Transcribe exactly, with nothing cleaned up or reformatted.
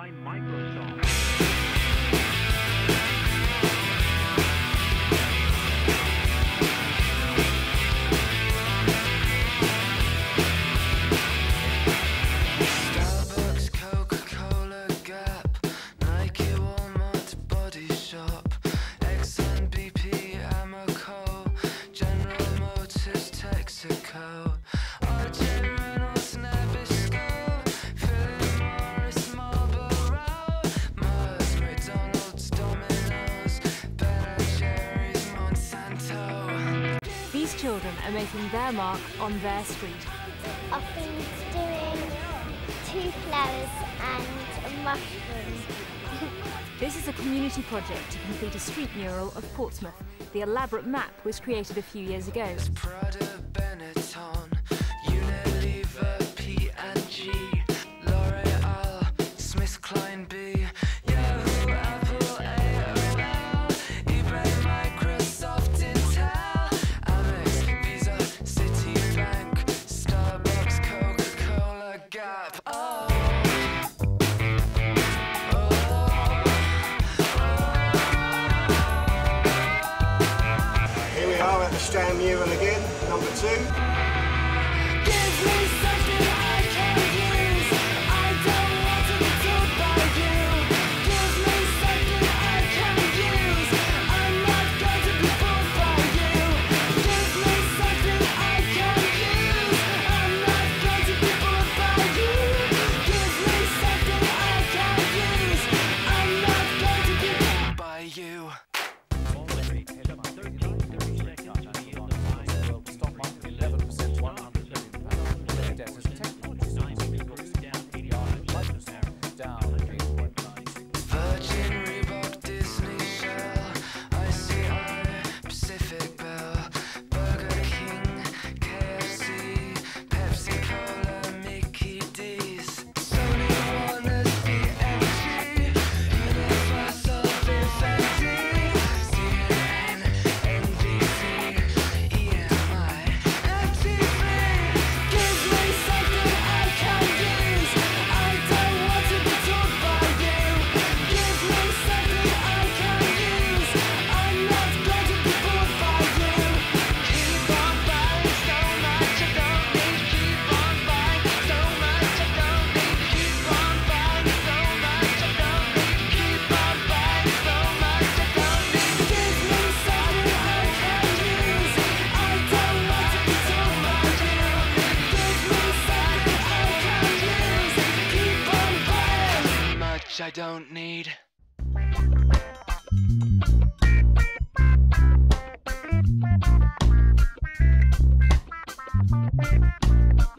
by Microsoft. These children are making their mark on their street. I've been doing two flowers and a mushroom. This is a community project to complete a street mural of Portsmouth. The elaborate map was created a few years ago. Here we are at the Strand Mural again, number two. Give me something I can use. I don't want to be told by you. Give me something I can use. I'm not going to be fooled by you. Give me something I can use. I'm not going to be fooled by you. Give me something I can use. I'm not going to be fooled by you. I don't need. Thank you.